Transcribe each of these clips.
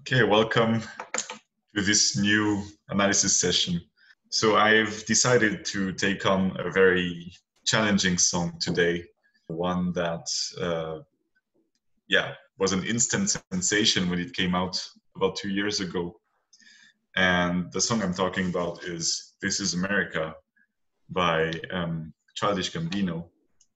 Okay, welcome to this new analysis session. So I've decided to take on a very challenging song today, one that was an instant sensation when it came out about 2 years ago. And the song I'm talking about is This Is America by Childish Gambino.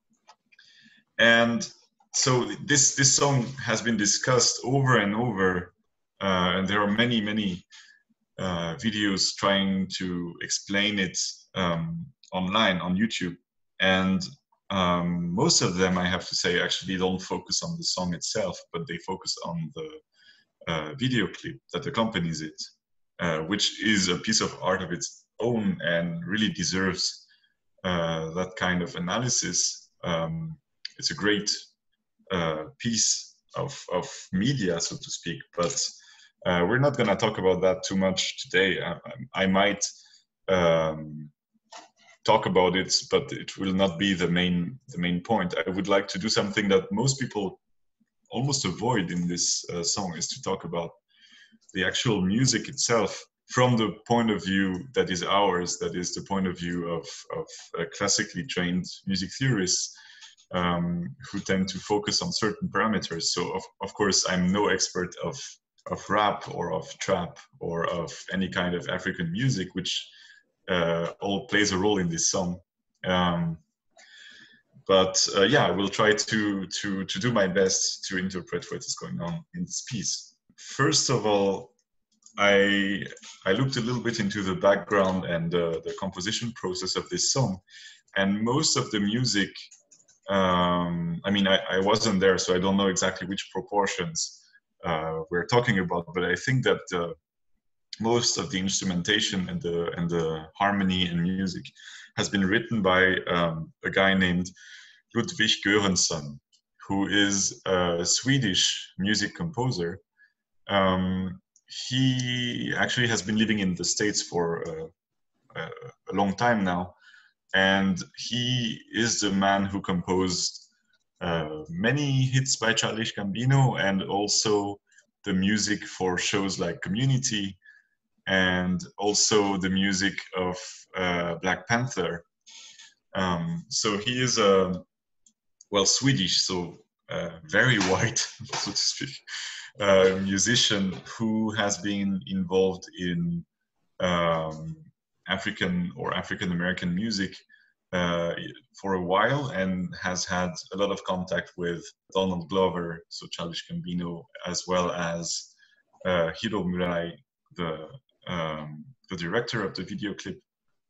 And so this song has been discussed over and over, and there are many videos trying to explain it online on YouTube. And most of them, I have to say, actually don't focus on the song itself, but they focus on the video clip that accompanies it, which is a piece of art of its own and really deserves that kind of analysis. It's a great piece of media, so to speak, but we're not going to talk about that too much today. I might talk about it, but it will not be the main point. I would like to do something that most people almost avoid in this song, is to talk about the actual music itself from the point of view that is ours, that is the point of view of classically trained music theorists who tend to focus on certain parameters. So of course, I'm no expert of rap or of trap or of any kind of African music, which all plays a role in this song. But I will try to do my best to interpret what is going on in this piece. First of all, I looked a little bit into the background and the composition process of this song, and most of the music, I wasn't there, so I don't know exactly which proportions we're talking about, but I think that most of the instrumentation and the harmony and music has been written by a guy named Ludwig Göransson, who is a Swedish music composer. He actually has been living in the States for a long time now, and he is the man who composed many hits by Childish Gambino, and also the music for shows like Community, and also the music of Black Panther. So he is Swedish, so very white, so to speak, musician who has been involved in African or African American music for a while, and has had a lot of contact with Donald Glover, so Childish Gambino, as well as Hiro Murai, the director of the video clip.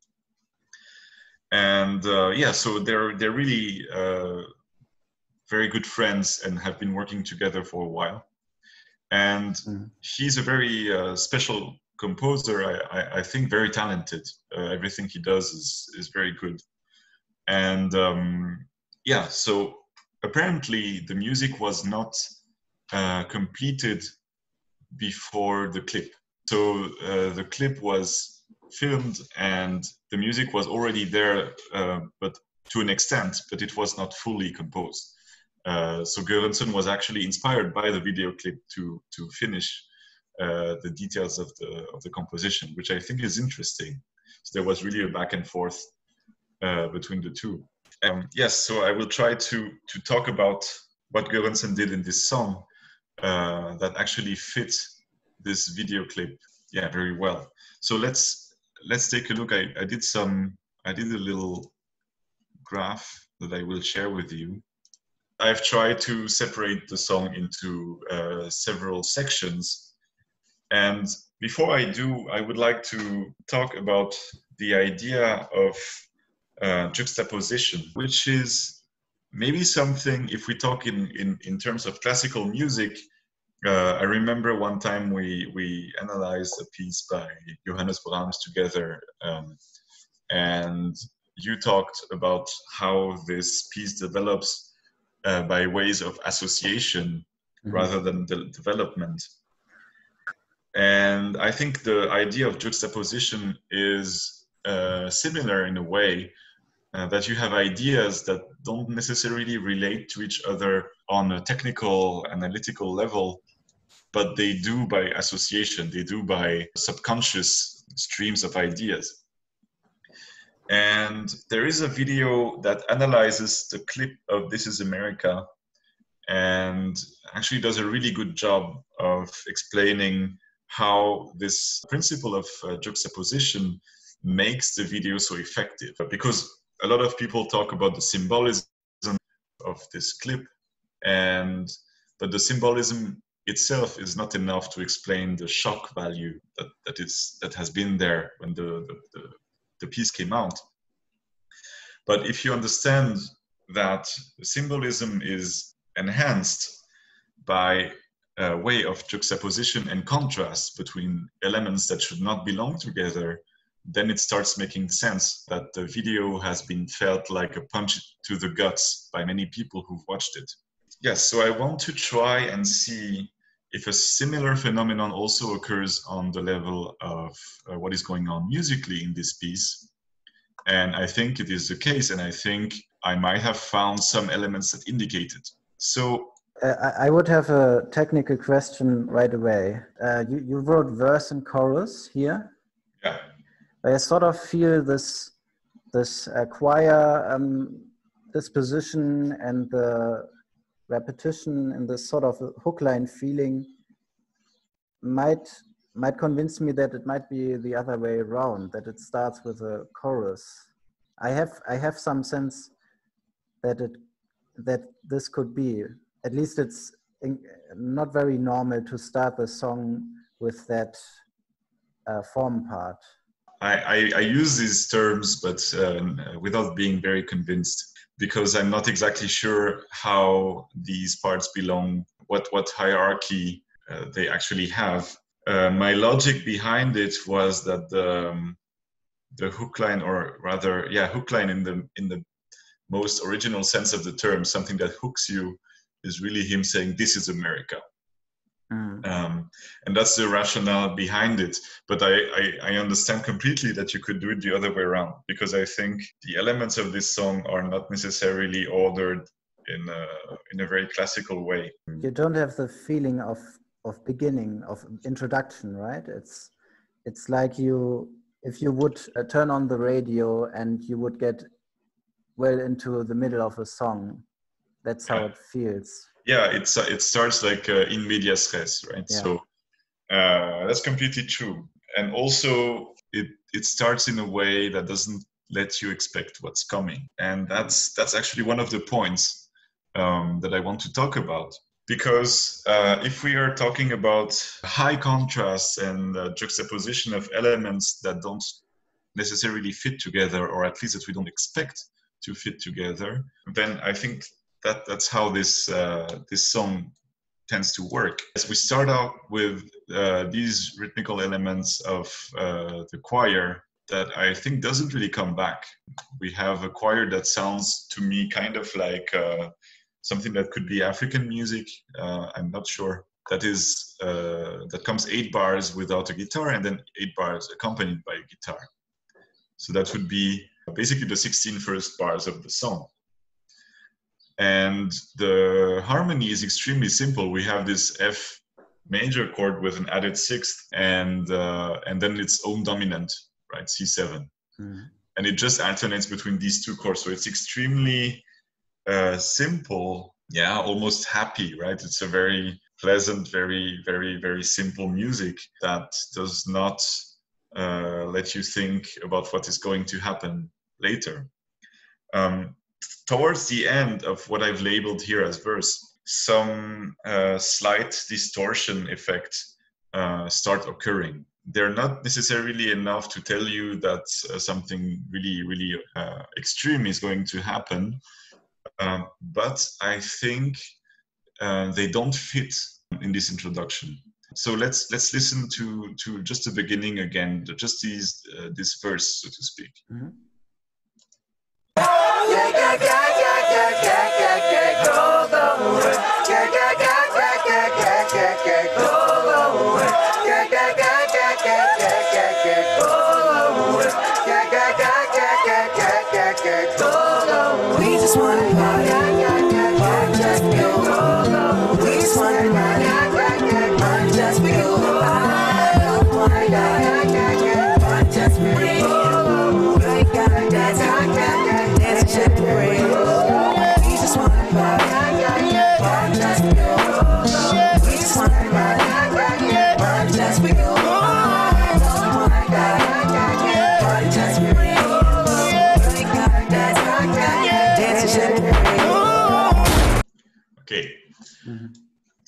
And so they're really very good friends and have been working together for a while. And he's a very special composer. I think very talented. Everything he does is very good. And so apparently the music was not completed before the clip. So the clip was filmed and the music was already there, but to an extent, but it was not fully composed. So Göransson was actually inspired by the video clip to finish the details of the composition, which I think is interesting. So there was really a back and forth between the two. So I will try to talk about what Göransson did in this song that actually fits this video clip very well. So let's take a look. I did a little graph that I will share with you. I've tried to separate the song into several sections, and before I do, I would like to talk about the idea of juxtaposition, which is maybe something, if we talk in terms of classical music. I remember one time we analyzed a piece by Johannes Brahms together, and you talked about how this piece develops by ways of association rather than development. And I think the idea of juxtaposition is similar in a way, that you have ideas that don't necessarily relate to each other on a technical, analytical level, but they do by association, they do by subconscious streams of ideas. And there is a video that analyzes the clip of This Is America and actually does a really good job of explaining how this principle of juxtaposition makes the video so effective. Because a lot of people talk about the symbolism of this clip, but the symbolism itself is not enough to explain the shock value that has been there when the piece came out. But if you understand that symbolism is enhanced by a way of juxtaposition and contrast between elements that should not belong together, then it starts making sense that the video has been felt like a punch to the guts by many people who've watched it. Yes, so I want to try and see if a similar phenomenon also occurs on the level of what is going on musically in this piece. And I think it is the case, and I think I might have found some elements that indicate it. So I would have a technical question right away. You wrote verse and chorus here. Yeah. I sort of feel this choir disposition and the repetition and this sort of hook line feeling might convince me that it might be the other way around, that it starts with a chorus. I have some sense that this could be, at least it's not very normal to start the song with that form part. I use these terms, but without being very convinced, because I'm not exactly sure how these parts belong, what hierarchy they actually have. My logic behind it was that the hook line, or rather, hook line in the most original sense of the term, something that hooks you, is really him saying, "This is America." And that's the rationale behind it. But I understand completely that you could do it the other way around, because I think the elements of this song are not necessarily ordered in a very classical way. You don't have the feeling of beginning, of introduction, right? It's like if you would turn on the radio and you would get well into the middle of a song. That's how it feels. Yeah, it starts like in medias res, right? Yeah. So that's completely true. And also it starts in a way that doesn't let you expect what's coming. And that's actually one of the points that I want to talk about. Because if we are talking about high contrast and juxtaposition of elements that don't necessarily fit together, or at least that we don't expect to fit together, then I think that's how this song tends to work. As we start out with these rhythmical elements of the choir that I think doesn't really come back. We have a choir that sounds to me kind of like something that could be African music. I'm not sure. That comes 8 bars without a guitar and then 8 bars accompanied by a guitar. So that would be basically the 16 first bars of the song. And the harmony is extremely simple. We have this F major chord with an added 6th and then its own dominant, right, C7. Mm-hmm. And it just alternates between these two chords. So it's extremely simple, almost happy, right? It's a very pleasant, very, very, very simple music that does not let you think about what is going to happen later. Towards the end of what I've labeled here as verse, some slight distortion effects start occurring. They're not necessarily enough to tell you that something really, really extreme is going to happen, but I think they don't fit in this introduction. So let's listen to just the beginning again, just this verse, so to speak. Mm-hmm. We just want to party, just go. We just want to party,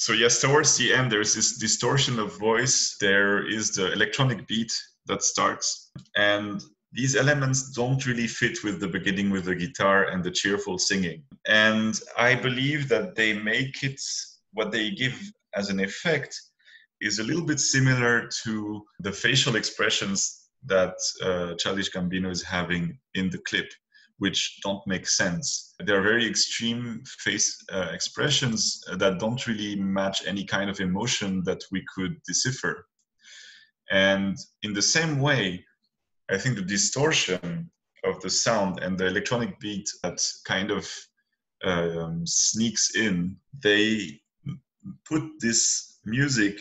So yes, towards the end, there's this distortion of voice. There is the electronic beat that starts. And these elements don't really fit with the beginning with the guitar and the cheerful singing. And I believe that they make it, what they give as an effect is a little bit similar to the facial expressions that Childish Gambino is having in the clip, which don't make sense. There are very extreme face expressions that don't really match any kind of emotion that we could decipher. And in the same way, I think the distortion of the sound and the electronic beat that kind of sneaks in, they put this music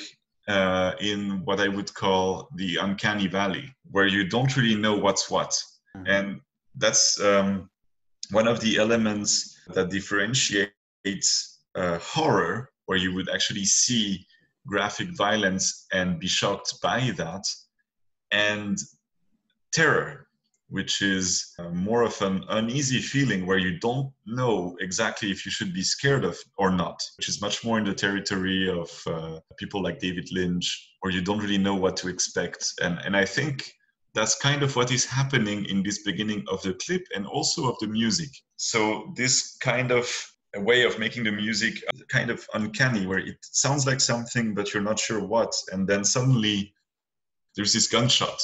in what I would call the uncanny valley, where you don't really know what's what. Mm-hmm. And that's one of the elements that differentiates horror, where you would actually see graphic violence and be shocked by that, and terror, which is more of an uneasy feeling where you don't know exactly if you should be scared of or not, which is much more in the territory of people like David Lynch, where you don't really know what to expect. And I think that's kind of what is happening in this beginning of the clip and also of the music. So this kind of a way of making the music kind of uncanny, where it sounds like something, but you're not sure what. And then suddenly there's this gunshot.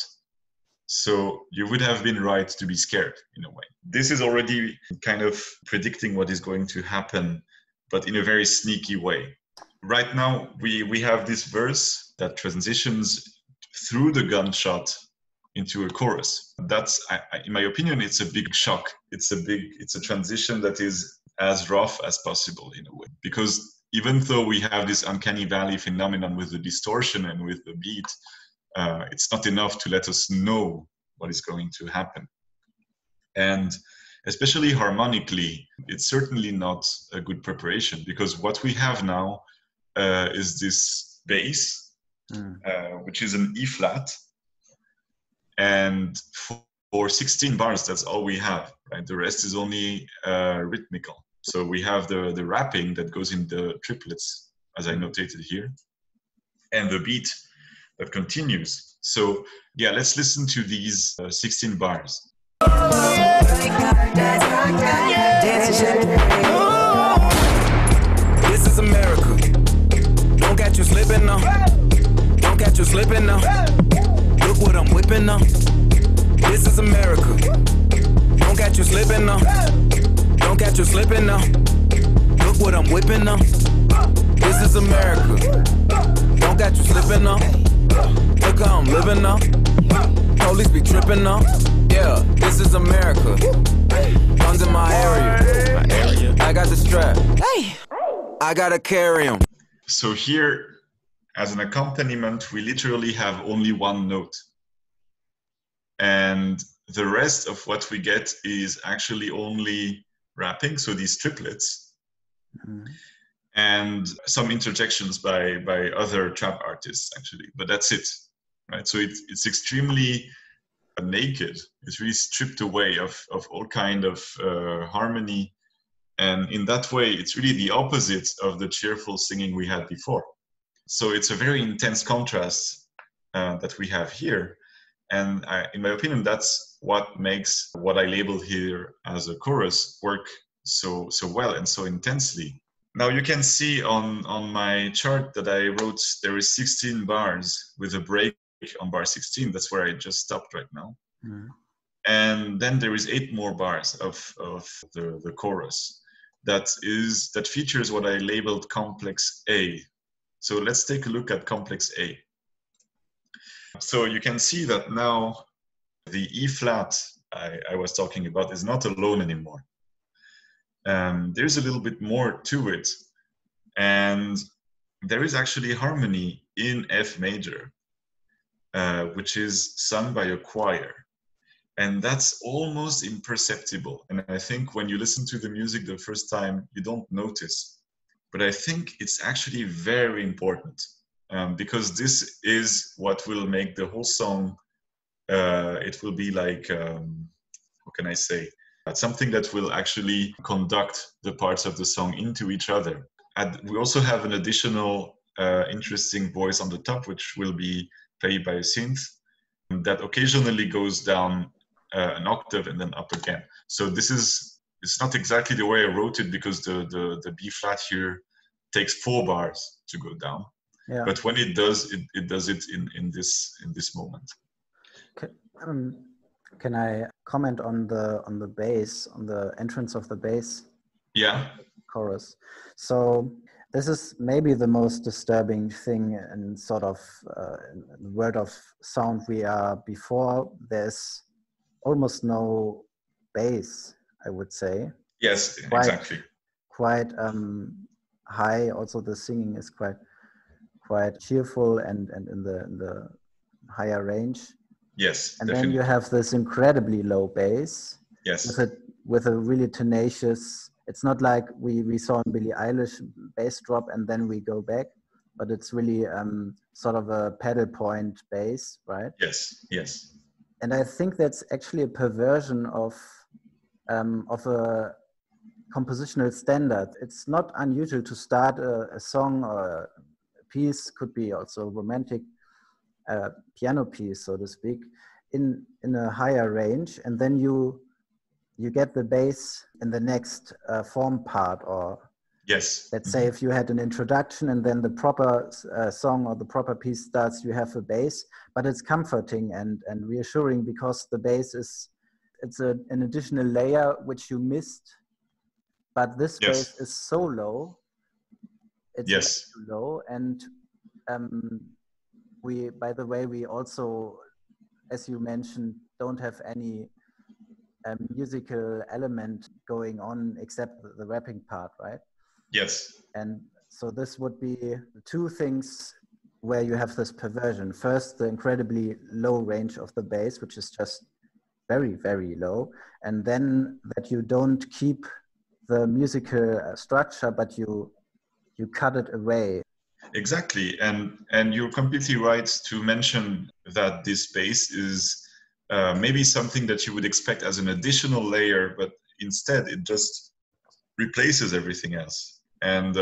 So you would have been right to be scared in a way. This is already kind of predicting what is going to happen, but in a very sneaky way. Right now, we have this verse that transitions through the gunshot into a chorus. That's, in my opinion, it's a big shock. It's a transition that is as rough as possible in a way. Because even though we have this uncanny valley phenomenon with the distortion and with the beat, it's not enough to let us know what is going to happen. And especially harmonically, it's certainly not a good preparation, because what we have now is this bass, which is an E flat. And for 16 bars, that's all we have, right? The rest is only rhythmical. So we have the rapping that goes in the triplets, as I notated here, and the beat that continues. So yeah, let's listen to these 16 bars. This is America. Don't catch you slipping now. Don't catch you slipping now. Look what I'm whipping now. This is America. Don't catch you slipping now. Don't catch you slipping now. Look what I'm whipping now. This is America. Don't catch you slipping now. Look how I'm living now. Police be tripping now. Yeah, this is America. Guns in my area. I got the strap. Hey, I gotta carry him. So here, as an accompaniment, we literally have only one note. And the rest of what we get is actually only rapping, so these triplets, and some interjections by other trap artists, actually. But that's it, right? So it's extremely naked. It's really stripped away of all kind of harmony. And in that way, it's really the opposite of the cheerful singing we had before. So it's a very intense contrast that we have here. And in my opinion, that's what makes what I label here as a chorus work so well and so intensely. Now you can see on my chart that I wrote there is 16 bars with a break on bar 16. That's where I just stopped right now. And then there is 8 more bars of the chorus that features what I labeled complex A. So let's take a look at complex A. So you can see that now the E flat I was talking about is not alone anymore. There's a little bit more to it. And there is actually harmony in F major, which is sung by a choir. And that's almost imperceptible. And I think when you listen to the music the first time, you don't notice. But I think it's actually very important. Because this is what will make the whole song, it will be like, how can I say, something that will actually conduct the parts of the song into each other. we also have an additional interesting voice on the top, which will be played by a synth that occasionally goes down an octave and then up again. So it's not exactly the way I wrote it, because the B flat here takes 4 bars to go down. Yeah. But when it does, it does it in this moment. Can I comment on the bass, on the entrance of the bass? Yeah. Chorus. So this is maybe the most disturbing thing in sort of in the world of sound we are before. There's almost no bass, I would say. Yes, exactly. Quite high. Also, the singing is quite cheerful and in the higher range. Yes, and definitely. Then you have this incredibly low bass. Yes. With a really tenacious. It's not like we saw in Billie Eilish bass drop and then we go back, but it's really sort of a pedal point bass, right? Yes, yes. And I think that's actually a perversion of a compositional standard. It's not unusual to start a song or a piece, could be also romantic piano piece, so to speak, in a higher range, and then you get the bass in the next form part, or yes. Let's say if you had an introduction and then the proper song or the proper piece starts, you have a bass, but it's comforting and reassuring because the bass it's an additional layer which you missed, but this bass is so low. It's too low, and by the way, we also, as you mentioned, don't have any musical element going on except the rapping part, right? Yes. And so this would be the two things where you have this perversion. First, the incredibly low range of the bass, which is just very, very low. And then that you don't keep the musical structure, but you cut it away. Exactly. And you're completely right to mention that this bass is maybe something that you would expect as an additional layer, but instead it just replaces everything else. And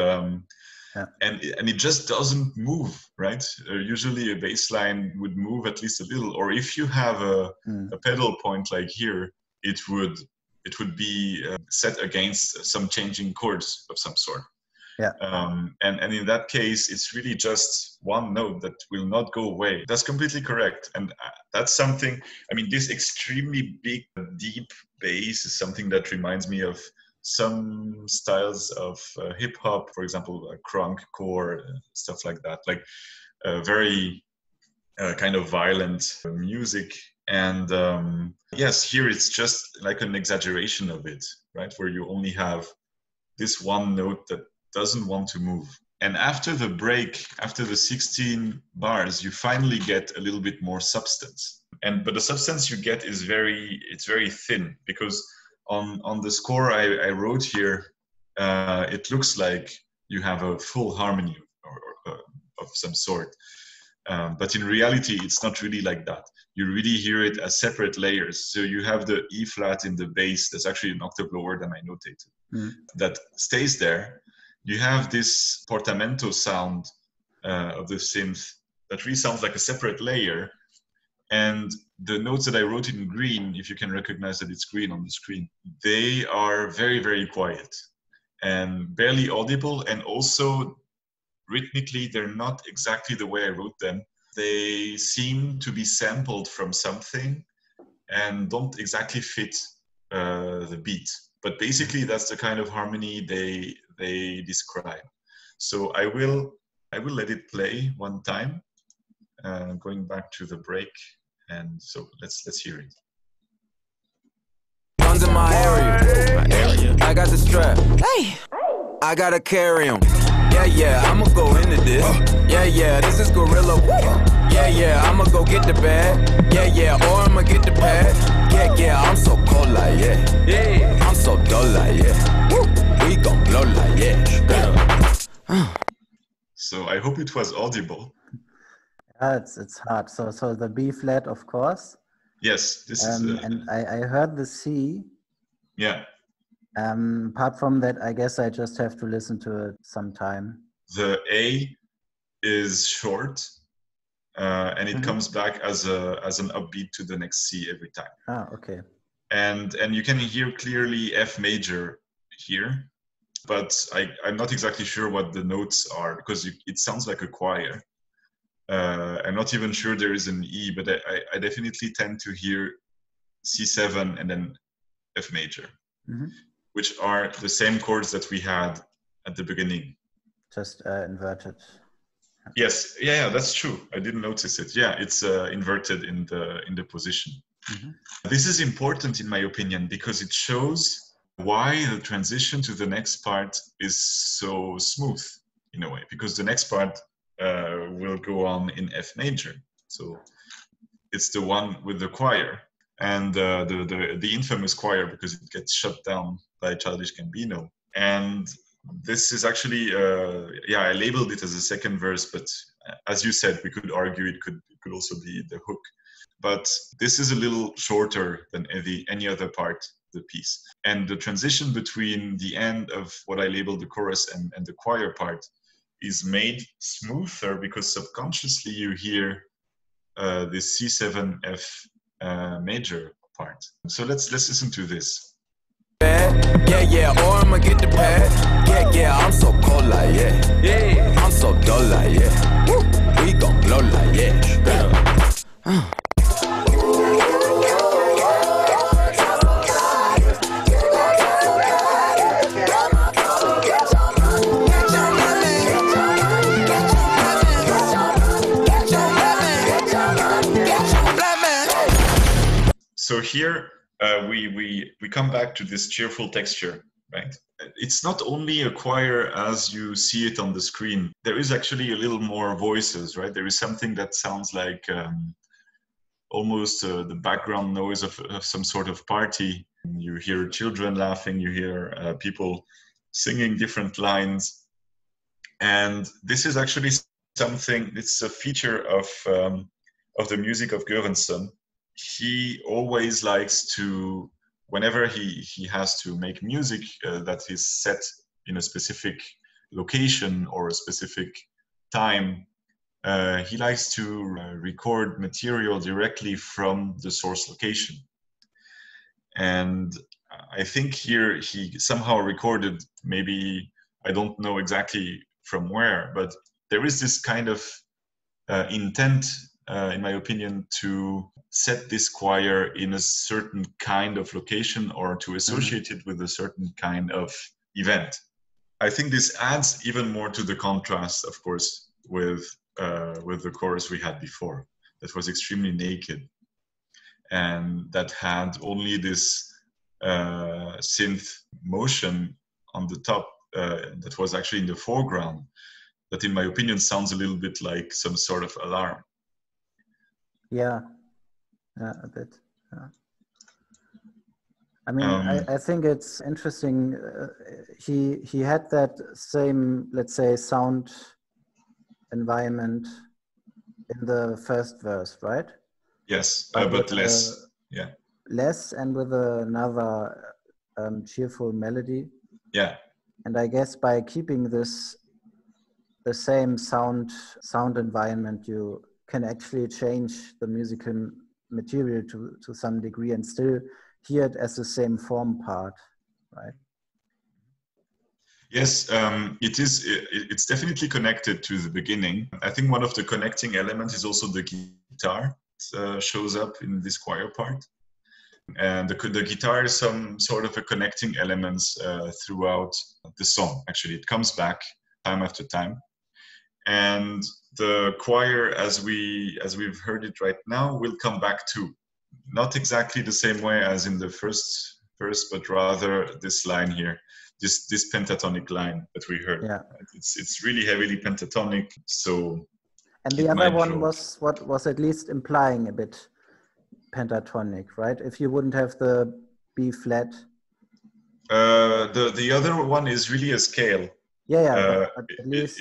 it just doesn't move, right? Usually a bass line would move at least a little, or if you have a pedal point like here, it would be set against some changing chords of some sort. Yeah. And in that case, it's really just one note that will not go away. That's completely correct. And that's something, I mean, this extremely big, deep bass is something that reminds me of some styles of hip hop, for example, crunk core, stuff like that, like very kind of violent music. And yes, here it's just like an exaggeration of it, right? Where you only have this one note that doesn't want to move. And after the break, after the 16 bars, you finally get a little bit more substance. But the substance you get is very thin, because on the score I wrote here, it looks like you have a full harmony or of some sort. But in reality, it's not really like that. You really hear it as separate layers. So you have the E flat in the bass, that's actually an octave lower than I notated, that stays there. You have this portamento sound of the synth that really sounds like a separate layer. And the notes that I wrote in green, if you can recognize that it's green on the screen, they are very, very quiet and barely audible. And also rhythmically, they're not exactly the way I wrote them. They seem to be sampled from something and don't exactly fit the beat. But basically, that's the kind of harmony they describe. So I will let it play one time, going back to the break, and so let's hear it. Guns in my area. I got the strap. Hey, I gotta carry 'em. Yeah, I'ma go into this. Yeah, this is gorilla. Yeah, I'ma go get the bag. Yeah, or I'ma get the pad. Yeah, I'm so cold like yeah. I'm so dull like yeah. We gon' blow like yeah. So I hope it was audible. Yeah, it's hard. So the B flat, of course. Yes, this is. And I heard the C. Yeah. Apart from that, I guess I just have to listen to it sometime. The A is short, and it comes back as an upbeat to the next C every time. Ah, okay. And you can hear clearly F major here, but I'm not exactly sure what the notes are, because it sounds like a choir. I'm not even sure there is an E, but I definitely tend to hear C7 and then F major, which are the same chords that we had at the beginning. Just inverted. Yes, yeah, that's true. I didn't notice it. Yeah, it's inverted in the position. This is important in my opinion, because it shows why the transition to the next part is so smooth in a way, because the next part will go on in F major. So it's the one with the choir, and the infamous choir, because it gets shut down by Childish Gambino. And this is actually, I labeled it as a second verse, but as you said, we could argue it could also be the hook. But this is a little shorter than any other part of the piece. And the transition between the end of what I labeled the chorus and the choir part is made smoother, because subconsciously you hear this C7F major part. So let's listen to this. Yeah, or I'ma get the pad. Yeah, I'm so cold like, yeah. I'm so dull like, yeah. Woo. We gon' blow like, yeah. So here we come back to this cheerful texture, right? It's not only a choir as you see it on the screen. There is actually a little more voices, right? There is something that sounds like almost the background noise of some sort of party. You hear children laughing, you hear people singing different lines. And this is actually something, it's a feature of the music of Göransson. He always likes to, whenever he has to make music that is set in a specific location or a specific time, he likes to record material directly from the source location. And I think here he somehow recorded, maybe, I don't know exactly from where, but there is this kind of intent, in my opinion, to set this choir in a certain kind of location or to associate it with a certain kind of event. I think this adds even more to the contrast, of course, with the chorus we had before, that was extremely naked and that had only this synth motion on the top that was actually in the foreground, that in my opinion sounds a little bit like some sort of alarm. Yeah, a bit. Yeah. I mean, I think it's interesting. He had that same, let's say, sound environment in the first verse, right? Yes, but less. Yeah. Less, and with another cheerful melody. Yeah. And I guess by keeping this the same sound environment, you can actually change the musical material to some degree and still hear it as the same form part, right? Yes, it is. It's definitely connected to the beginning. I think one of the connecting elements is also the guitar. Shows up in this choir part, and the guitar is some sort of a connecting element throughout the song. Actually, it comes back time after time, and the choir, as we've heard it right now, will come back too. Not exactly the same way as in the first verse, but rather this line here, this pentatonic line that we heard. Yeah. It's really heavily pentatonic. So. And the other one was what was at least implying a bit pentatonic, right? If you wouldn't have the B flat. The other one is really a scale. Yeah, but at least.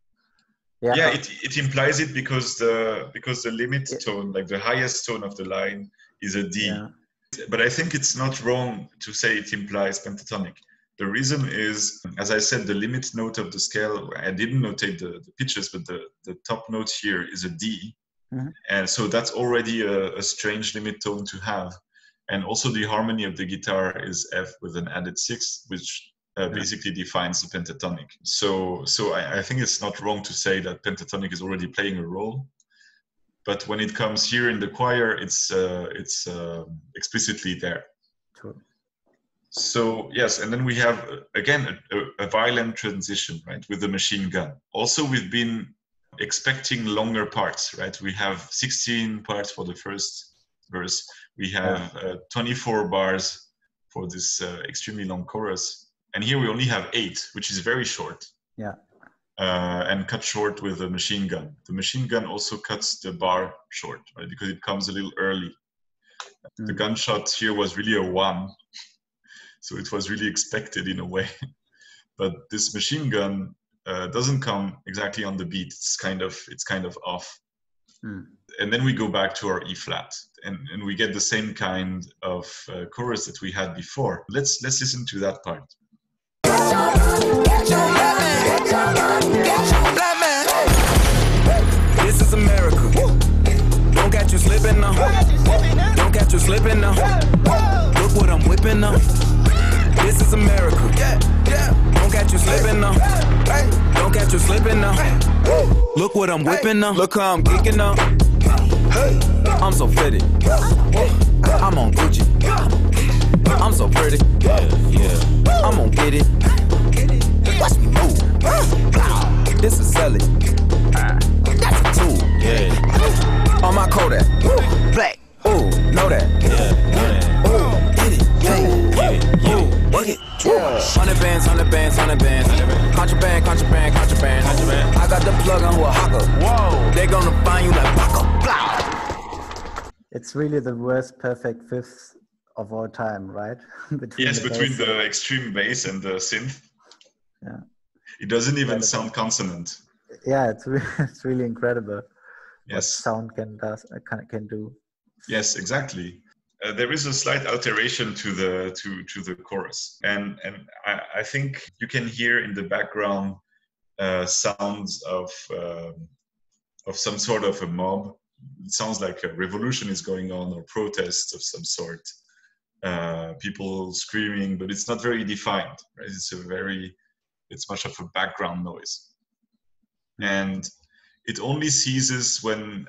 It implies it because the limit tone, like the highest tone of the line, is a D. Yeah. But I think it's not wrong to say it implies pentatonic. The reason is, as I said, the limit note of the scale, I didn't notate the pitches, but the top note here is a D. Mm-hmm. And so that's already a strange limit tone to have. And also the harmony of the guitar is F with an added 6, which basically defines the pentatonic. So I think it's not wrong to say that pentatonic is already playing a role. But when it comes here in the choir, it's explicitly there. True. So yes, and then we have again a violent transition, right, with the machine gun. Also, we've been expecting longer parts, right? We have 16 parts for the first verse. We have 24 bars for this extremely long chorus, and here we only have 8, which is very short. Yeah. And cut short with a machine gun. The machine gun also cuts the bar short, right, because it comes a little early. The gunshot here was really a 1. So it was really expected in a way, but this machine gun doesn't come exactly on the beat. It's kind of off. And then we go back to our E flat, and we get the same kind of chorus that we had before. Let's listen to that part. This is America. Don't catch you slipping now. Don't catch you slipping now. Look what I'm whipping now. This is America. Don't catch you slipping now. Don't catch you slipping now. Look what I'm whipping now. Look how I'm kicking now. I'm so fitted. I'm on Gucci. I'm so pretty. Yeah. I'm gonna get it. Watch me move. This is selling. That's a tool. Yeah. On my Kodak. Black. Ooh, know that. Yeah. Ooh, get it. Yeah. Ooh, work it. 100 bands, 100 bands, 100 bands. Contraband, contraband, contraband. I got the plug on who a hawker. Whoa. They gonna find you like Baka. Blah. It's really the worst perfect fifth of all time, right? Between the extreme bass and the synth. Yeah. It doesn't even sound consonant. Yeah, it's really incredible. Yes. What sound can do. Yes, exactly. There is a slight alteration to the chorus, and I think you can hear in the background sounds of some sort of a mob. It sounds like a revolution is going on, or protests of some sort. People screaming, but it's not very defined. Right? It's much of a background noise, and it only ceases when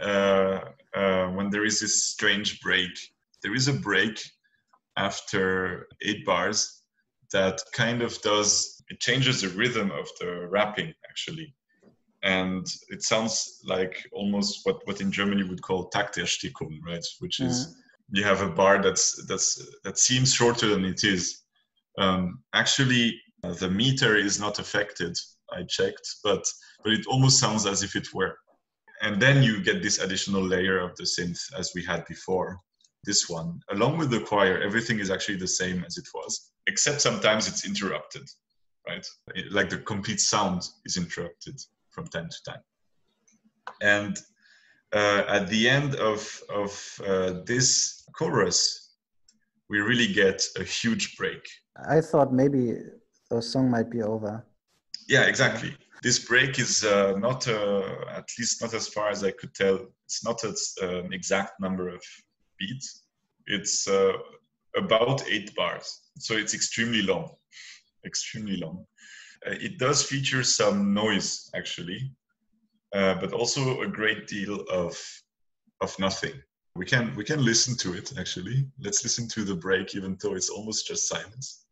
there is this strange break. There is a break after 8 bars that kind of changes the rhythm of the rapping, actually. And it sounds like almost what in Germany would call Takterstickung, right? Which is, you have a bar that seems shorter than it is. Actually, the meter is not affected, I checked, but it almost sounds as if it were. And then you get this additional layer of the synth as we had before. This one, along with the choir, everything is actually the same as it was, except sometimes it's interrupted, right? Like the complete sound is interrupted from time to time. And at the end of this chorus, we really get a huge break. I thought maybe the song might be over. Yeah, exactly. This break is not, at least not as far as I could tell, it's not an exact number of beats. It's about 8 bars. So it's extremely long, extremely long. It does feature some noise, actually, but also a great deal of nothing. We can listen to it, actually. Let's listen to the break, even though it's almost just silence.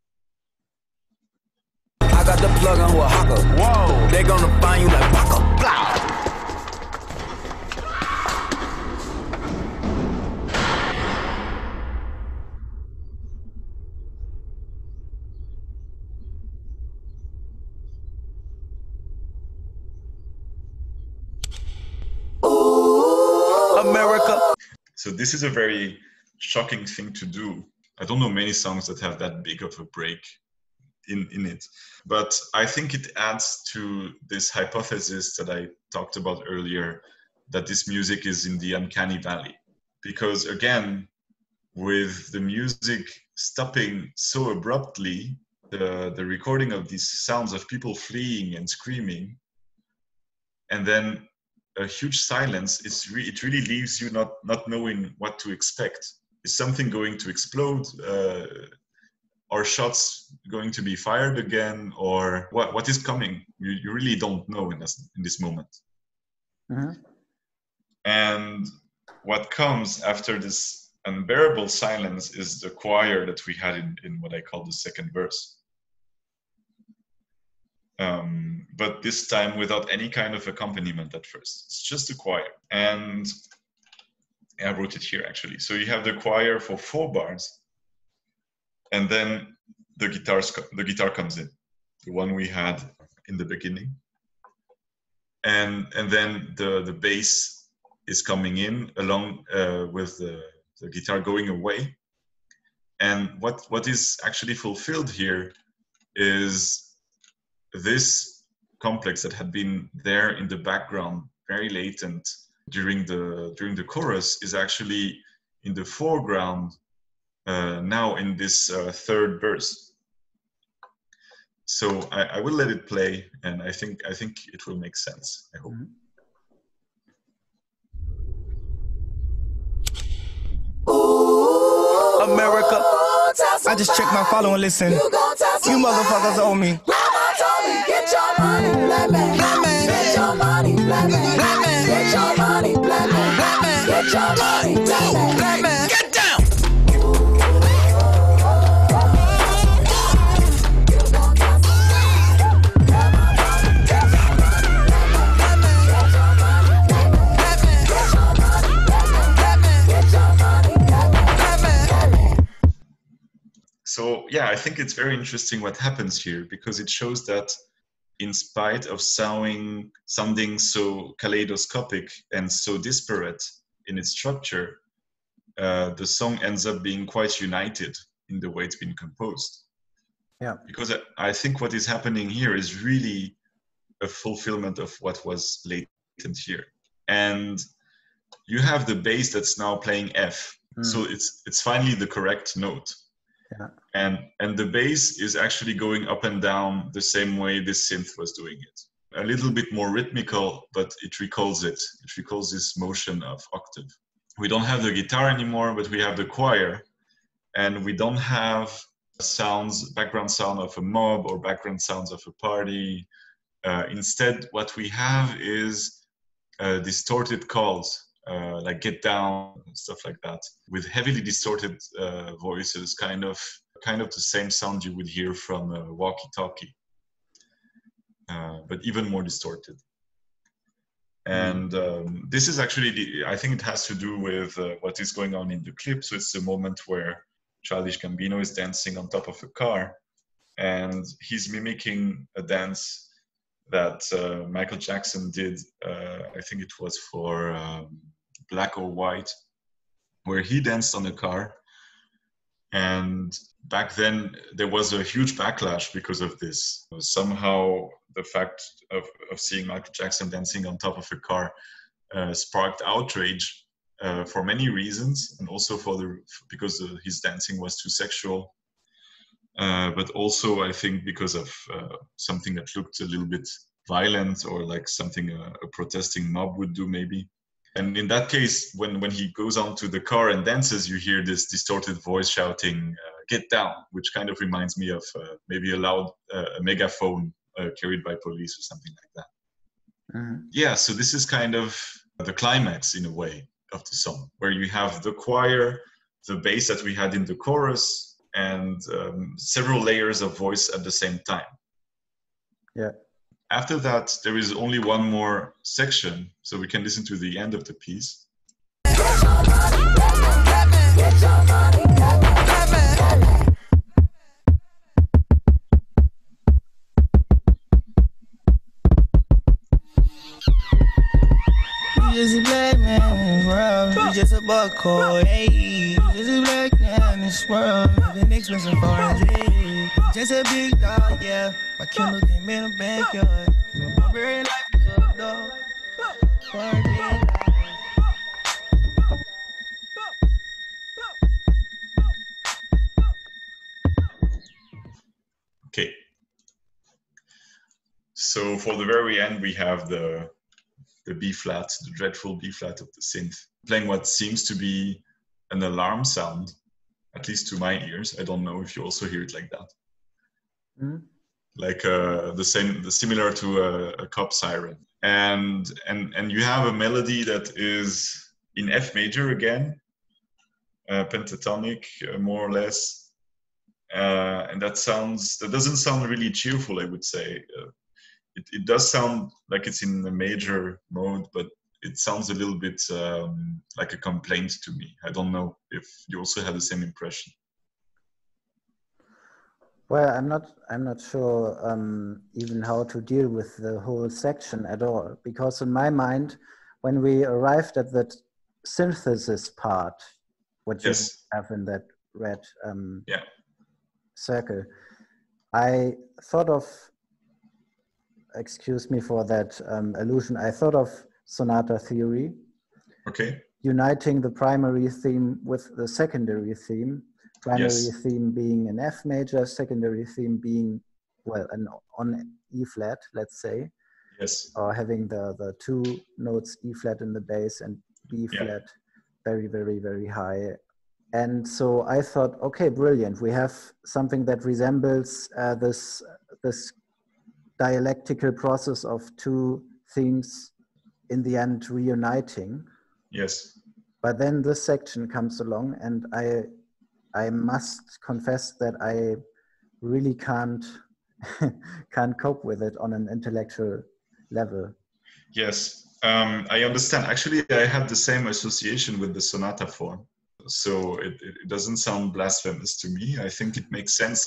I got the plug on who a hawker. Whoa. They gonna find you like Baka. Blah. America. So this is a very shocking thing to do. I don't know many songs that have that big of a break in it, but I think it adds to this hypothesis that I talked about earlier, that this music is in the uncanny valley. Because again, with the music stopping so abruptly, the recording of these sounds of people fleeing and screaming, and then a huge silence, it really leaves you not knowing what to expect. Is something going to explode? Are shots going to be fired again? Or what is coming? You really don't know in this moment. Mm-hmm. And what comes after this unbearable silence is the choir that we had in what I call the second verse. But this time without any kind of accompaniment at first. It's just a choir. And I wrote it here actually. So you have the choir for 4 bars, and then the guitar comes in, the one we had in the beginning. And then the bass is coming in along with the guitar going away. And what is actually fulfilled here is this complex that had been there in the background, very latent during the chorus, is actually in the foreground now in this third verse. So I will let it play, and I think it will make sense, I hope. America, I just checked my follow and listen. You motherfuckers owe me. Get your money, black man. Get your money, black man. Get your money, black man. Get your money, black man. Get down. So yeah, I think it's very interesting what happens here, because it shows that in spite of sounding so kaleidoscopic and so disparate in its structure, the song ends up being quite united in the way it's been composed. Yeah. Because I think what is happening here is really a fulfillment of what was latent here. And you have the bass that's now playing F. So it's finally the correct note. Yeah. And the bass is actually going up and down the same way this synth was doing it. A little bit more rhythmical, but it recalls it. It recalls this motion of octave. We don't have the guitar anymore, but we have the choir. And we don't have background sound of a mob or background sounds of a party. Instead, what we have is distorted calls. Like Get Down and stuff like that, with heavily distorted voices, kind of the same sound you would hear from a walkie-talkie, but even more distorted. And this is actually, I think it has to do with what is going on in the clip. So it's the moment where Childish Gambino is dancing on top of a car, and he's mimicking a dance that Michael Jackson did. I think it was for Black or White, where he danced on a car. And back then there was a huge backlash because of this. Somehow the fact of seeing Michael Jackson dancing on top of a car sparked outrage for many reasons, and also because his dancing was too sexual, but also I think because of something that looked a little bit violent, or like something a protesting mob would do maybe. And in that case, when he goes onto the car and dances, you hear this distorted voice shouting, "Get down," which kind of reminds me of maybe a megaphone carried by police or something like that. Mm-hmm. Yeah, so this is kind of the climax, in a way, of the song, where you have the choir, the bass that we had in the chorus, and several layers of voice at the same time. Yeah. After that, there is only one more section, so we can listen to the end of the piece. Just a black man in this world, just a buckhole, hey. Just a black man in this world, the next person for his just a big dog, yeah. My killer came in the backyard. My very life is a dog. So for the very end, we have the B flat, the dreadful B flat of the synth, playing what seems to be an alarm sound, at least to my ears. I don't know if you also hear it like that. Mm-hmm. Like similar to a cop siren. And you have a melody that is in F major again, pentatonic, more or less. And that doesn't sound really cheerful, I would say. It does sound like it's in a major mode, but it sounds a little bit like a complaint to me. I don't know if you also had the same impression. Well, I'm not sure even how to deal with the whole section at all, because in my mind, when we arrived at that synthesis part, what you have in that red circle, I thought of, excuse me for that allusion, I thought of sonata theory. Okay. Uniting the primary theme with the secondary theme. Primary theme being an F major, secondary theme being, well, on E flat, let's say. Yes. Or having the two notes E flat in the bass and B flat very, very, very high. And so I thought, okay, brilliant. We have something that resembles this dialectical process of two themes in the end reuniting. Yes. But then this section comes along, and I must confess that I really can't cope with it on an intellectual level. Yes, I understand. Actually, I had the same association with the sonata form. So it doesn't sound blasphemous to me. I think it makes sense.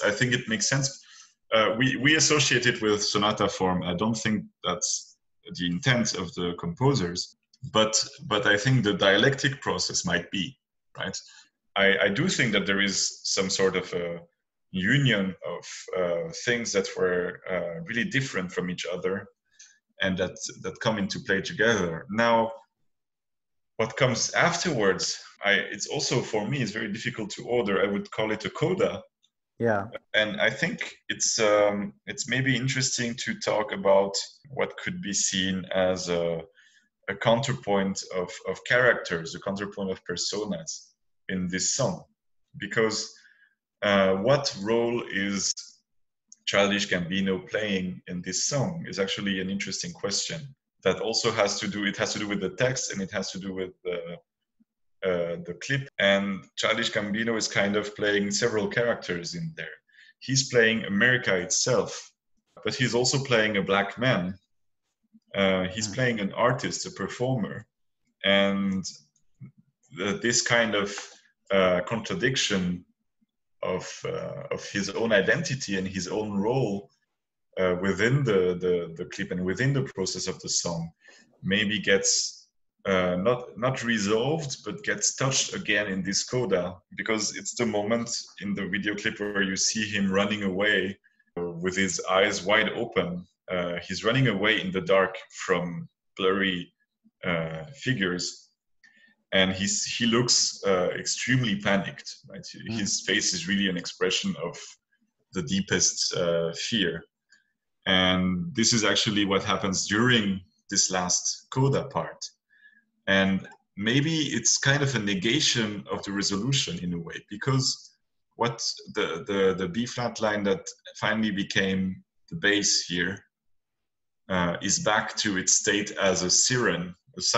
We associate it with sonata form. I don't think that's the intent of the composers, but I think the dialectic process might be, right? I do think that there is some sort of a union of things that were really different from each other and that come into play together. Now, what comes afterwards, it's also, for me, it's very difficult to order. I would call it a coda. Yeah. And I think it's maybe interesting to talk about what could be seen as a counterpoint of characters, a counterpoint of personas in this song, because what role is Childish Gambino playing in this song is actually an interesting question that also has to do with the text, and it has to do with the clip. And Childish Gambino is kind of playing several characters in there. He's playing America itself, but he's also playing a black man. He's playing an artist, a performer, and this kind of contradiction of his own identity and his own role within the clip and within the process of the song maybe gets not resolved, but gets touched again in this coda, because it's the moment in the video clip where you see him running away with his eyes wide open. He's running away in the dark from blurry figures. And he looks extremely panicked, right? His face is really an expression of the deepest fear. And this is actually what happens during this last coda part. And maybe it's kind of a negation of the resolution in a way, because what the B flat line that finally became the bass here is back to its state as a siren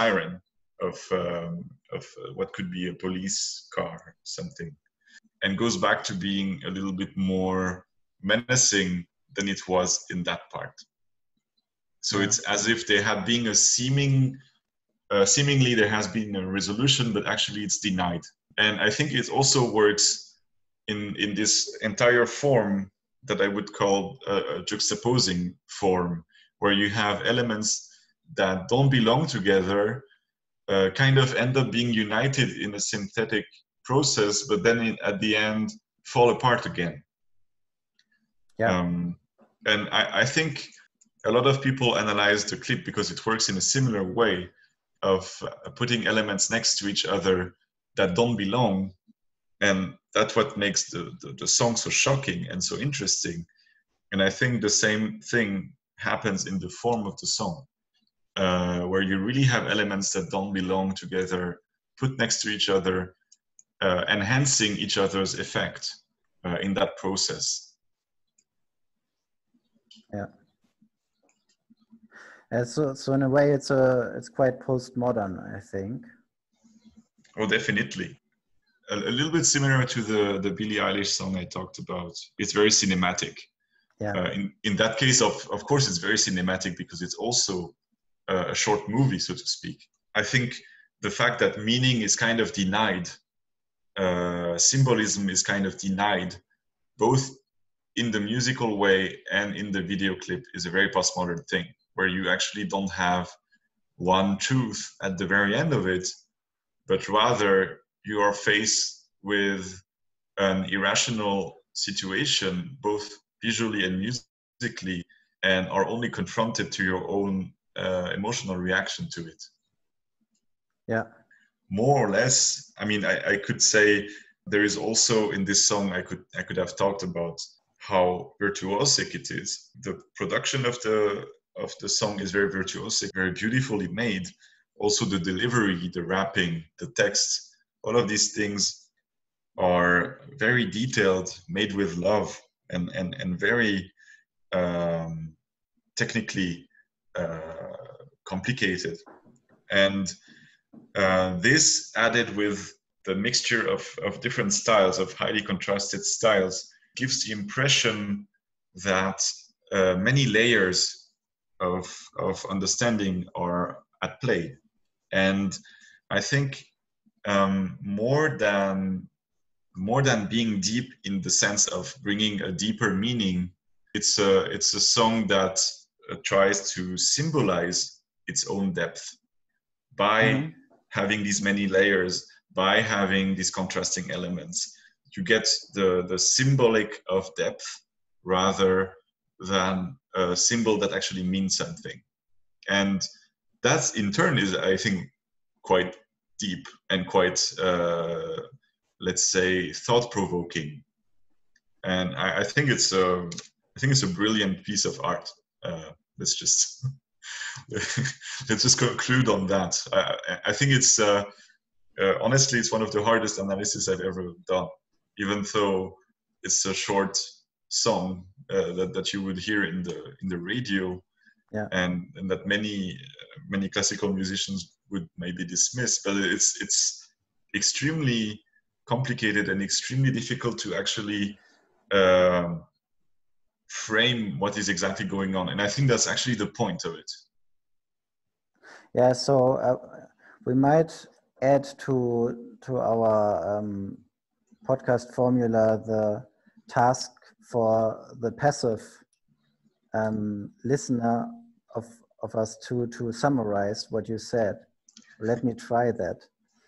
of what could be a police car or something, and goes back to being a little bit more menacing than it was in that part. So it's as if there had been a seemingly there has been a resolution, but actually it's denied. And I think it also works in this entire form that I would call a juxtaposing form, where you have elements that don't belong together, kind of end up being united in a synthetic process, but then at the end fall apart again. Yeah. And I think a lot of people analyze the clip because it works in a similar way of putting elements next to each other that don't belong. And that's what makes the song so shocking and so interesting. And I think the same thing happens in the form of the song, where you really have elements that don't belong together, put next to each other, enhancing each other's effect in that process. Yeah. So in a way, it's quite postmodern, I think. Oh, definitely. A little bit similar to the Billie Eilish song I talked about. It's very cinematic. Yeah. In that case, of course, it's very cinematic because it's also a short movie, so to speak. I think the fact that meaning is kind of denied, symbolism is kind of denied, both in the musical way and in the video clip, is a very postmodern thing, where you actually don't have one truth at the very end of it, but rather you are faced with an irrational situation, both visually and musically, and are only confronted to your own emotional reaction to it. Yeah. More or less, I mean, I could say there is also in this song, I could have talked about how virtuosic it is. The production of the song is very virtuosic, very beautifully made. Also the delivery, the rapping, the text, all of these things are very detailed, made with love, and very technically complicated. And this added with the mixture of different styles, of highly contrasted styles, gives the impression that many layers of understanding are at play. And I think more than being deep in the sense of bringing a deeper meaning, it's a song that tries to symbolize its own depth by having these many layers, by having these contrasting elements. You get the symbolic of depth rather than a symbol that actually means something. And that in turn is, I think, quite deep and quite, let's say, thought-provoking. And I think it's a brilliant piece of art. Let's just conclude on that. I think it's honestly, it's one of the hardest analysis I've ever done, even though it's a short song that you would hear in the radio, and that many classical musicians would maybe dismiss. But it's extremely complicated and extremely difficult to actually frame what is exactly going on. And I think that's actually the point of it. Yeah, so we might add to our podcast formula the task for the passive listener of us to summarize what you said. Let me try that,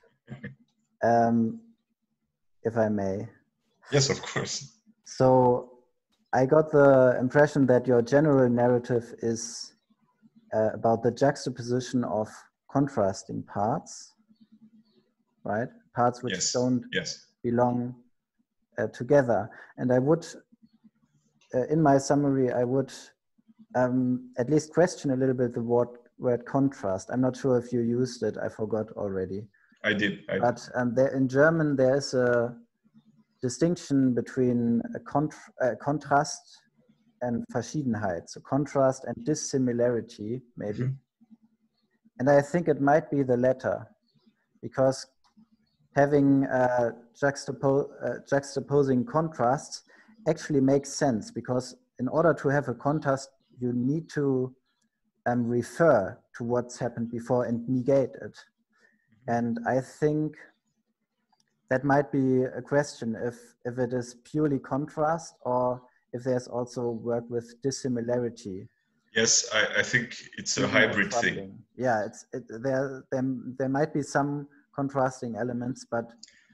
if I may. Yes, of course. So I got the impression that your general narrative is about the juxtaposition of contrasting parts, right? Parts which don't belong together. And I would, in my summary, I would at least question a little bit the word contrast. I'm not sure if you used it. I forgot already. I did. But in German, there is a distinction between a contrast and Verschiedenheit, so contrast and dissimilarity, maybe. And I think it might be the latter, because having juxtaposing contrasts actually makes sense, because in order to have a contrast, you need to refer to what's happened before and negate it. And I think that might be a question if it is purely contrast or if there's also work with dissimilarity. Yes, I think it's a hybrid thing. Yeah, there might be some contrasting elements, but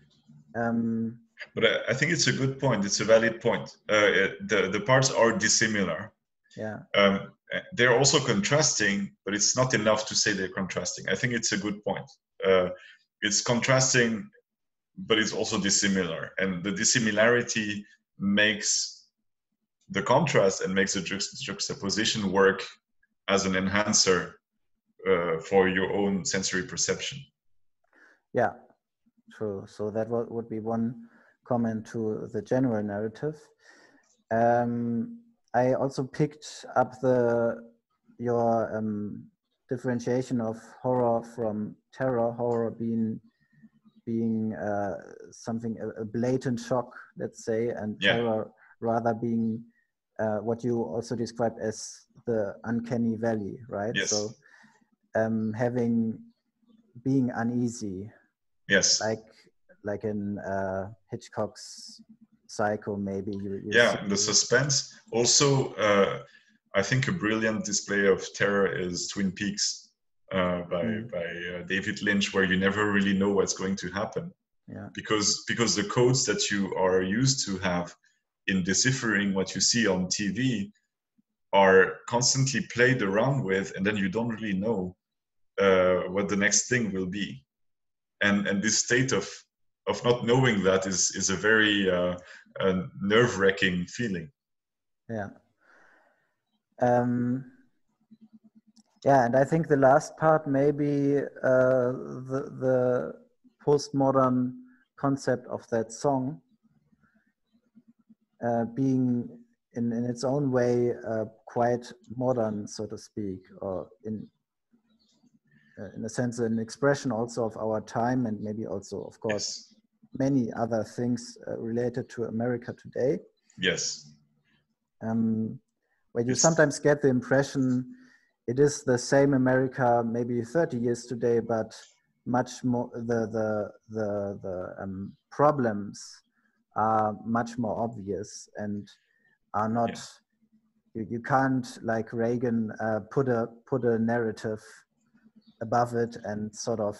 I think it's a good point. It's a valid point. The parts are dissimilar. Yeah. They're also contrasting, but it's not enough to say they're contrasting. I think it's a good point. It's contrasting, but it's also dissimilar, and the dissimilarity makes the contrast and makes the juxtaposition work as an enhancer for your own sensory perception. Yeah, true. So that would be one comment to the general narrative. I also picked up your differentiation of horror from terror. Horror being something, a blatant shock, let's say, and terror rather being what you also described as the uncanny valley, right? Yes. So being uneasy. Yes. Like in Hitchcock's Psycho, maybe. The suspense. Also, I think a brilliant display of terror is Twin Peaks by David Lynch, where you never really know what's going to happen. Yeah. Because the codes that you are used to have in deciphering what you see on TV are constantly played around with, and then you don't really know what the next thing will be. And this state of not knowing that is a very nerve-wracking feeling. Yeah. And I think the last part, maybe the postmodern concept of that song being in its own way quite modern, so to speak, or in a sense an expression also of our time, and maybe also, of course, many other things related to America today. Yes. Where you sometimes get the impression it is the same America maybe 30 years today, but much more the problems are much more obvious and are not. You can't, like Reagan, put a narrative above it and sort of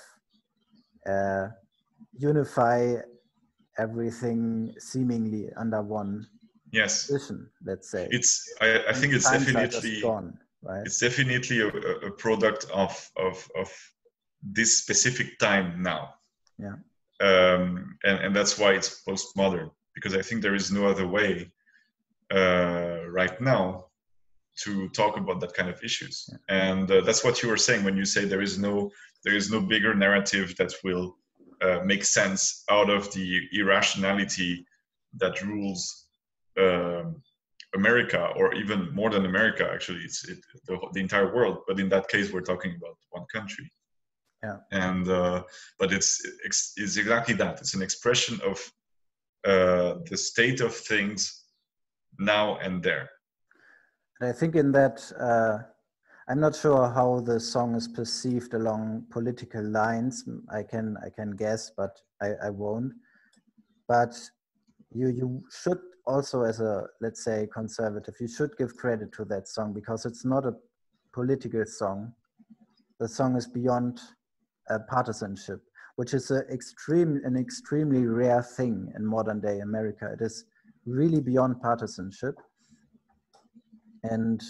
unify everything seemingly under one vision, let's say. I think it's definitely gone, right? It's definitely a product of this specific time now. Yeah. And that's why it's postmodern, because I think there is no other way right now to talk about that kind of issues. And that's what you were saying when you say there is no bigger narrative that will make sense out of the irrationality that rules America, or even more than America. Actually, it's the entire world. But in that case, we're talking about one country. Yeah. And but it's exactly that. It's an expression of the state of things now and there. And I think in that, I'm not sure how the song is perceived along political lines. I can guess, but I won't. But you should also, as a, let's say, conservative, you should give credit to that song, because it's not a political song. The song is beyond partisanship, which is an extremely rare thing in modern day America. It is really beyond partisanship. And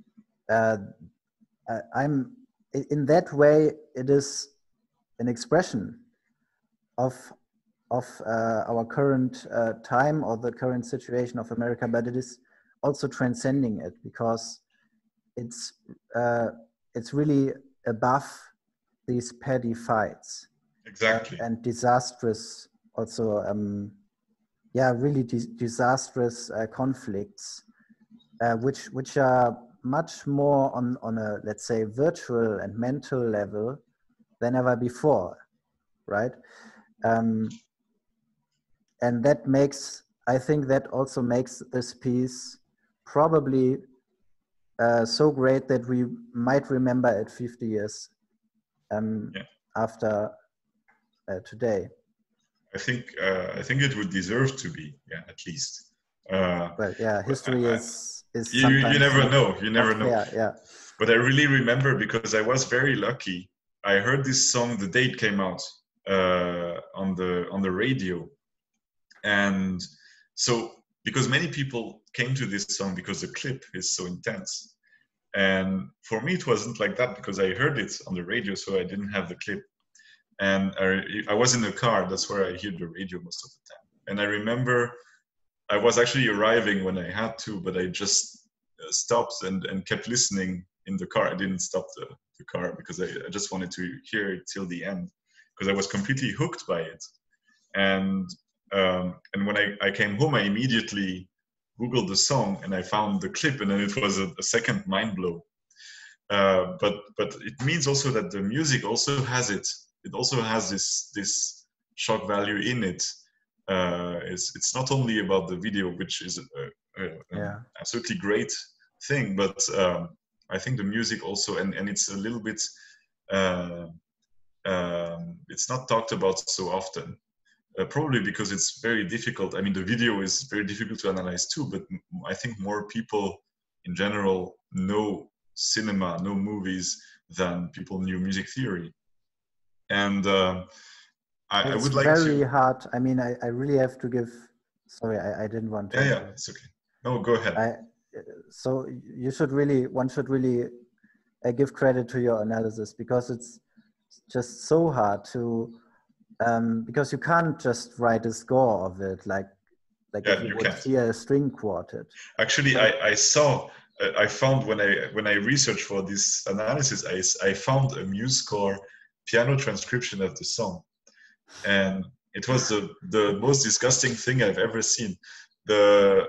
I'm in that way, it is an expression of our current time, or the current situation of America, but it is also transcending it, because it's really above these petty fights. Exactly. And disastrous also, really disastrous conflicts, which are much more on a, let's say, virtual and mental level than ever before, right? And that makes, I think that also makes this piece probably so great that we might remember it 50 years after today. I think it would deserve to be, at least. But history is you never know. You never know. Yeah. But I really remember, because I was very lucky. I heard this song the day it came out on the radio, and so because many people came to this song because the clip is so intense, and for me it wasn't like that, because I heard it on the radio, so I didn't have the clip, and I was in the car. That's where I hear the radio most of the time, and I remember I was actually arriving when I had to, but I just stopped and kept listening in the car. I didn't stop the car because I just wanted to hear it till the end, because I was completely hooked by it. And when I came home, I immediately Googled the song and I found the clip, and then it was a second mind blow. But it means also that the music also has it. It also has this shock value in it. It's not only about the video, which is an absolutely great thing, but I think the music also, and it's a little bit, it's not talked about so often. Probably because it's very difficult. I mean, the video is very difficult to analyze too, but I think more people in general know cinema, know movies, than people knew music theory. And I would like to... It's very hard. I mean, I really have to give... Sorry, I didn't want to... Yeah, it's okay. No, go ahead. So one should really give credit to your analysis, because it's just so hard to... because you can't just write a score of it like if you would hear a string quartet. Actually, I found when I researched for this analysis, I found a MuseScore piano transcription of the song, and it was the most disgusting thing I've ever seen. The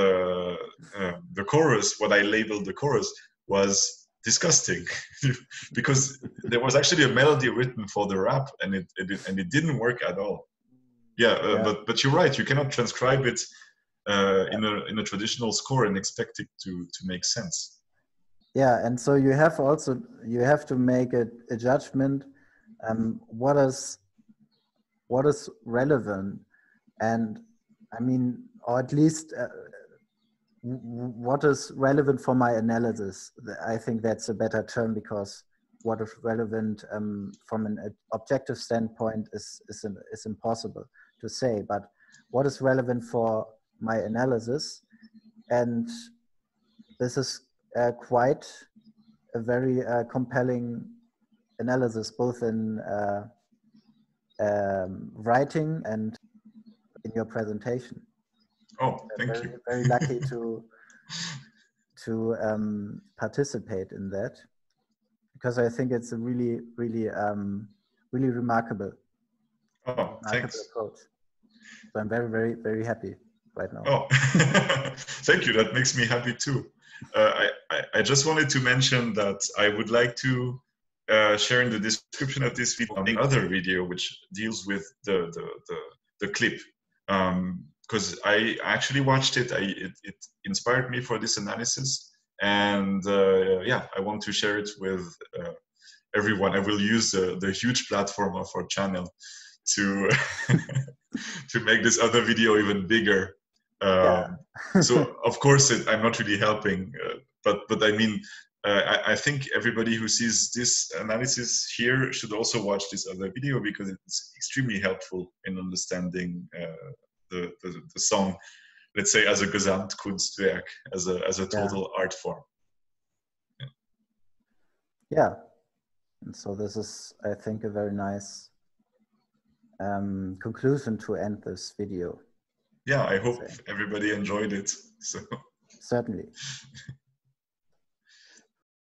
chorus, what I labeled the chorus, was disgusting because there was actually a melody written for the rap, and it didn't work at all. But you're right, you cannot transcribe it in a traditional score and expect it to make sense. Yeah, and so you have to make a judgment. What is relevant, and I mean, or at least what is relevant for my analysis. I think that's a better term, because what is relevant from an objective standpoint is impossible to say. But what is relevant for my analysis, and this is quite a very compelling analysis, both in writing and in your presentation. Oh, thank you. Very lucky to participate in that, because I think it's a really remarkable, thanks. approach. So I'm very, very happy right now. Oh, thank you. That makes me happy too. I just wanted to mention that I would like to share in the description of this video another video which deals with the clip. Because I actually watched it. It inspired me for this analysis, and I want to share it with everyone. I will use the huge platform of our channel to to make this other video even bigger. So of course I'm not really helping, but I mean, I think everybody who sees this analysis here should also watch this other video, because it's extremely helpful in understanding the song, let's say, as a Gesamtkunstwerk, as a total art form. Yeah. And so this is, I think, a very nice conclusion to end this video. Yeah, I hope everybody enjoyed it. So certainly.